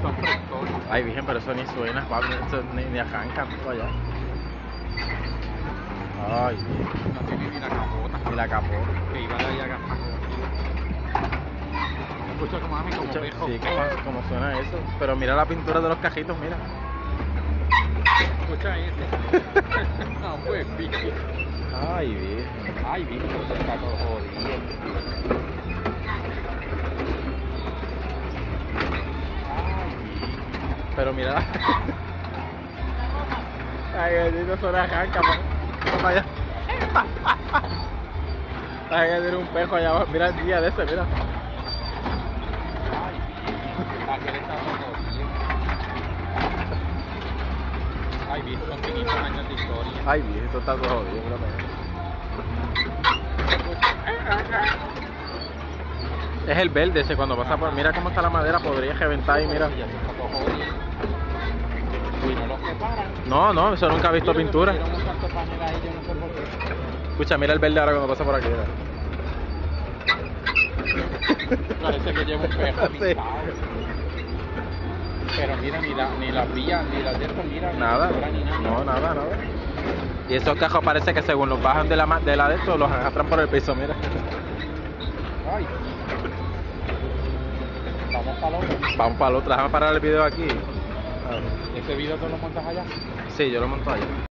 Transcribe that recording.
son frescos. Ay, virgen, pero eso ni suena, papi, eso ni arranca todo allá. Ay, No tiene ni la capota. ni la capota. Que iba de allá a gastar. Escucha como mami, como Escucha, pejo. sí, como suena eso. Pero mira la pintura de los cajitos, mira. Escucha ese. No, pues, pique. Ay, virgen. Ay, bicho, se está todo jodido. Pero mira la... Ay, bendito, suena arranca, pa allá. Ay, que tiene un pejo allá abajo. Mira el día de ese, mira. Ay, aquel está todo jodido. Ay, bicho, son 500 años de historia. Ay, virgen, esto está todo jodido, mira para allá. Es el verde ese, cuando pasa por... Mira cómo está la madera, podría reventar y mira. Ya se está todo jodido. Y no lo separan. No, eso nunca ha visto pintura. Pusieron un tanto panel ahí, yo no sé por qué. Escucha, mira el verde ahora cuando pasa por aquí, mira. Parece que lleva un pejo Sí. pintado. Pero mira, ni la vía, ni la de esto, mira. Nada, Ni pintura, ni nada. no, nada. Y esos cajos parece que según los bajan de la de esto, los arrastran por el piso, mira. Ay. Vamos para el otro. Vamos para el otro, déjame parar el video aquí. ¿Ese video tú lo montas allá? Sí, yo lo monto allá.